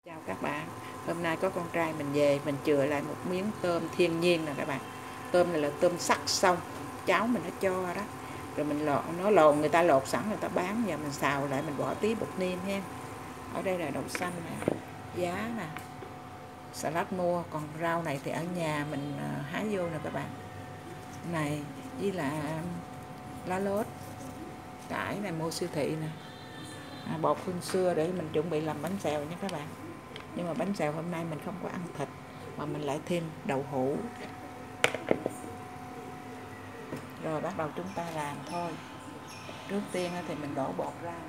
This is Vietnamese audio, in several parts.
Chào các bạn, hôm nay có con trai mình về, mình chừa lại một miếng tôm thiên nhiên nè các bạn. Tôm này là tôm sắc sông, cháu mình nó cho đó. Rồi mình lột, nó lồn người ta lột sẵn người ta bán, giờ mình xào lại, mình bỏ tí bột nêm ha. Ở đây là đậu xanh nè, giá nè, xà lách mua, còn rau này thì ở nhà mình hái vô nè các bạn. Này, với là lá lốt, cải này mua siêu thị nè. Bột hương xưa để mình chuẩn bị làm bánh xèo nha các bạn. Nhưng mà bánh xèo hôm nay mình không có ăn thịt mà mình lại thêm đậu hũ. Rồi bắt đầu chúng ta làm thôi. Trước tiên thì mình đổ bột ra nè.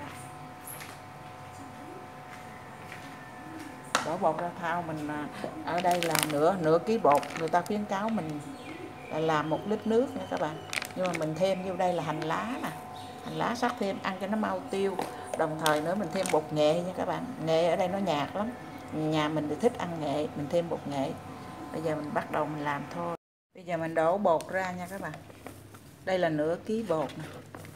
Đổ bột ra thau mình ở đây là nửa ký bột, người ta khuyến cáo mình là làm 1 lít nước nha các bạn. Nhưng mà mình thêm vô đây là hành lá nè. Hành lá sắc thêm ăn cho nó mau tiêu. Đồng thời nữa mình thêm bột nghệ nha các bạn. Nghệ ở đây nó nhạt lắm. Nhà mình thì thích ăn nghệ, mình thêm bột nghệ. Bây giờ mình bắt đầu mình làm thôi. Bây giờ mình đổ bột ra nha các bạn. Đây là nửa ký bột nè.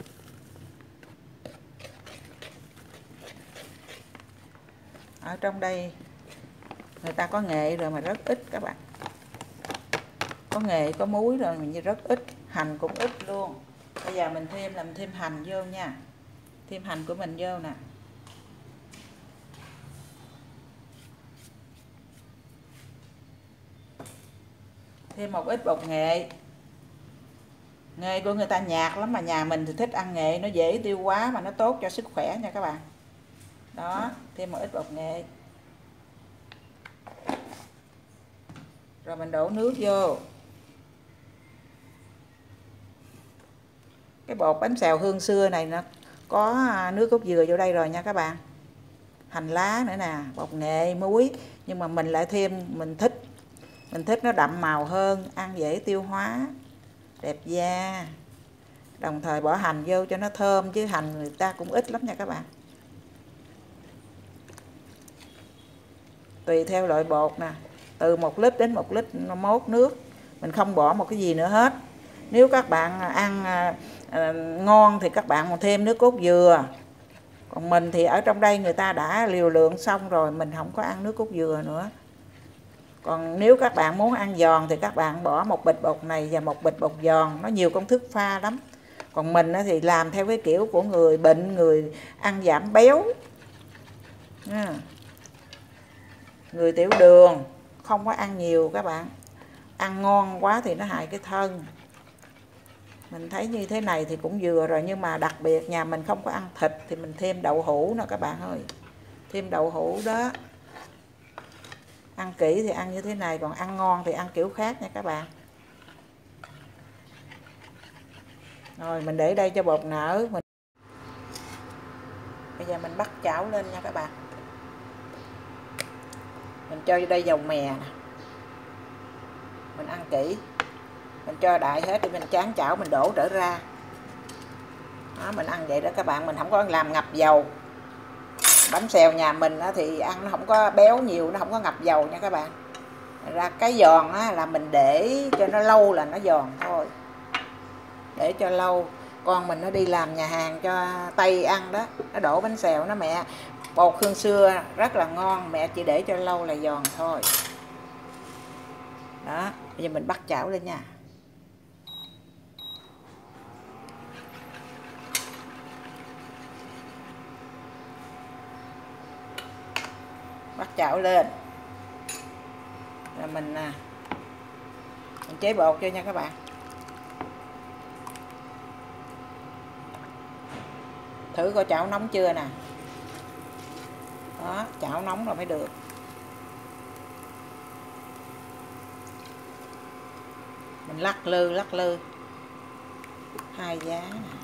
Ở trong đây người ta có nghệ rồi mà rất ít các bạn. Có nghệ, có muối rồi mình rất ít, hành cũng ít luôn. Bây giờ mình thêm hành vô nha. Thêm hành của mình vô nè. Thêm một ít bột nghệ. Nghệ của người ta nhạt lắm mà nhà mình thì thích ăn nghệ, nó dễ tiêu hóa mà nó tốt cho sức khỏe nha các bạn. Đó, thêm một ít bột nghệ. Rồi mình đổ nước vô. Cái bột bánh xèo hương xưa này nó có nước cốt dừa vô đây rồi nha các bạn. Hành lá nữa nè, bột nghệ, muối. Nhưng mà mình lại thêm, mình thích nó đậm màu hơn, ăn dễ tiêu hóa, đẹp da. Đồng thời bỏ hành vô cho nó thơm, chứ hành người ta cũng ít lắm nha các bạn. Tùy theo loại bột nè, từ 1 lít đến 1 lít mốt nước. Mình không bỏ một cái gì nữa hết. Nếu các bạn ăn ngon thì các bạn thêm nước cốt dừa. Còn mình thì ở trong đây người ta đã liều lượng xong rồi, mình không có ăn nước cốt dừa nữa. Còn nếu các bạn muốn ăn giòn thì các bạn bỏ 1 bịch bột này và 1 bịch bột giòn. Nó nhiều công thức pha lắm. Còn mình thì làm theo cái kiểu của người bệnh, người ăn giảm béo, người tiểu đường, không có ăn nhiều các bạn. Ăn ngon quá thì nó hại cái thân. Mình thấy như thế này thì cũng vừa rồi, nhưng mà đặc biệt nhà mình không có ăn thịt thì mình thêm đậu hũ nè các bạn ơi. Thêm đậu hũ đó. Ăn kỹ thì ăn như thế này, còn ăn ngon thì ăn kiểu khác nha các bạn. Rồi mình để đây cho bột nở. Bây giờ mình bắt chảo lên nha các bạn. Mình cho vô đây dầu mè nè. Mình ăn kỹ. Mình cho đại hết thì mình chán chảo mình đổ trở ra. Đó, mình ăn vậy đó các bạn, mình không có làm ngập dầu. Bánh xèo nhà mình thì ăn nó không có béo nhiều, nó không có ngập dầu nha các bạn. Ra cái giòn là mình để cho nó lâu là nó giòn thôi. Để cho lâu. Con mình nó đi làm nhà hàng cho Tây ăn đó, nó đổ bánh xèo nó mẹ bột hương xưa rất là ngon, mẹ chỉ để cho lâu là giòn thôi. Đó, bây giờ mình bắt chảo lên nha. Bắt chảo lên. Rồi mình chế bột cho nha các bạn. Thử coi chảo nóng chưa nè. Đó, chảo nóng rồi mới được. Mình lắc lư. 2 giá nè.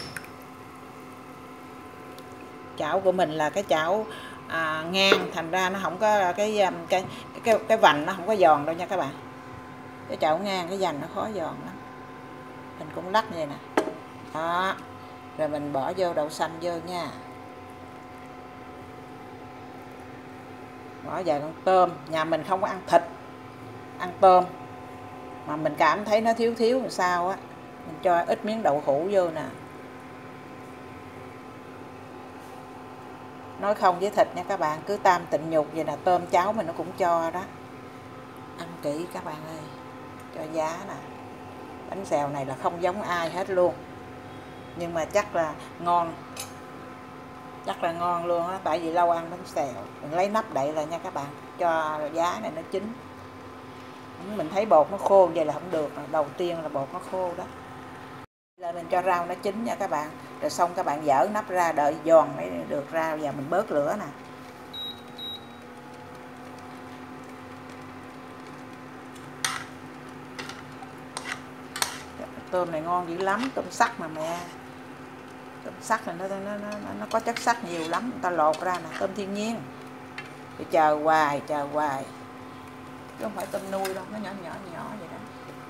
Chảo của mình là cái chảo ngang, thành ra nó không có cái vành nó không có giòn đâu nha các bạn. Cái chảo ngang cái vành nó khó giòn lắm. Mình cũng lắc như vậy nè. Đó. Rồi mình bỏ vô đậu xanh vô nha. Bỏ vài con tôm. Nhà mình không có ăn thịt, ăn tôm. Mà mình cảm thấy nó thiếu làm sao á, mình cho ít miếng đậu hũ vô nè. nói không với thịt nha các bạn, cứ tam tịnh nhục vậy là tôm cháo mình nó cũng cho đó. Ăn kỹ các bạn ơi, cho giá nè. Bánh xèo này là không giống ai hết luôn, nhưng mà chắc là ngon, luôn á, tại vì lâu ăn bánh xèo. Mình lấy nắp đậy lại nha các bạn, cho giá này nó chín. Mình thấy bột nó khô vậy là không được, đầu tiên là bột nó khô đó. Là mình cho rau nó chín nha các bạn, rồi xong các bạn dỡ nắp ra đợi giòn mới được rau. Giờ mình bớt lửa nè. Tôm này ngon dữ lắm, tôm sắt mà mẹ. Tôm sắt này nó có chất sắt nhiều lắm, người ta lột ra nè, tôm thiên nhiên. Thì chờ hoài, chứ không phải tôm nuôi đâu, nó nhỏ vậy đó.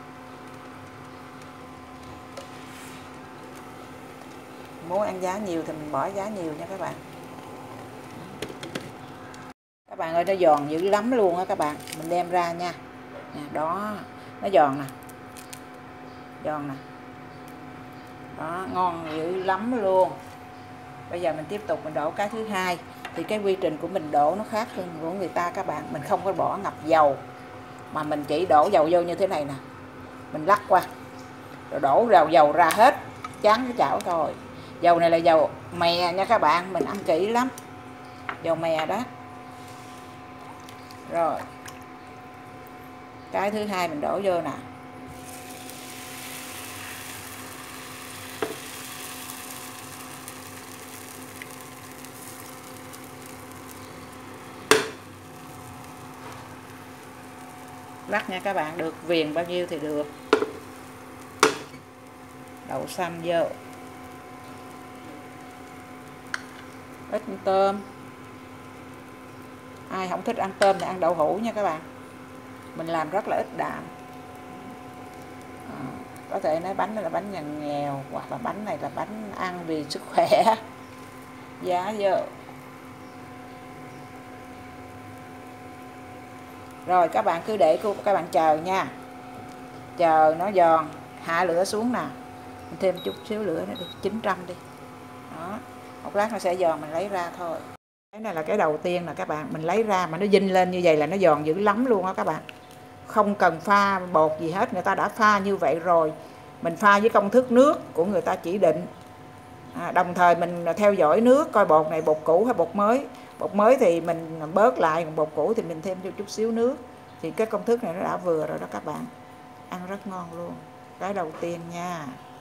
Muốn ăn giá nhiều thì mình bỏ giá nhiều nha các bạn. Các bạn ơi, nó giòn dữ lắm luôn á các bạn. Mình đem ra nha. Đó, nó giòn nè. Đó, ngon dữ lắm luôn. Bây giờ mình tiếp tục mình đổ cái thứ hai. Thì cái quy trình của mình đổ nó khác hơn của người ta các bạn. Mình không có bỏ ngập dầu, mà mình chỉ đổ dầu vô như thế này nè. Mình lắc qua, rồi đổ dầu ra hết, chán cái chảo thôi. Dầu này là dầu mè nha các bạn, mình ăn kỹ lắm. Dầu mè đó. Rồi, cái thứ hai mình đổ vô nè. Lắc nha các bạn, được viền bao nhiêu thì được. Đậu xanh vô, ít tôm. Ai không thích ăn tôm thì ăn đậu hũ nha các bạn. Mình làm rất là ít đạm. Có thể nói bánh này là bánh nhà nghèo, hoặc là bánh này là bánh ăn vì sức khỏe. Giá vô. Rồi các bạn cứ để các bạn chờ nha. Chờ nó giòn, hạ lửa xuống nè. Mình thêm chút xíu lửa nữa đi, 900 đi. Đó, một lát nó sẽ giòn, mình lấy ra thôi. Cái này là cái đầu tiên nè các bạn, mình lấy ra mà nó dinh lên như vậy là nó giòn dữ lắm luôn á các bạn. Không cần pha bột gì hết, người ta đã pha như vậy rồi. Mình pha với công thức nước của người ta chỉ định. Đồng thời mình theo dõi nước coi bột này bột cũ hay bột mới. Bột mới thì mình bớt lại, còn bột cũ thì mình thêm chút xíu nước. Thì cái công thức này nó đã vừa rồi đó các bạn. Ăn rất ngon luôn. Cái đầu tiên nha.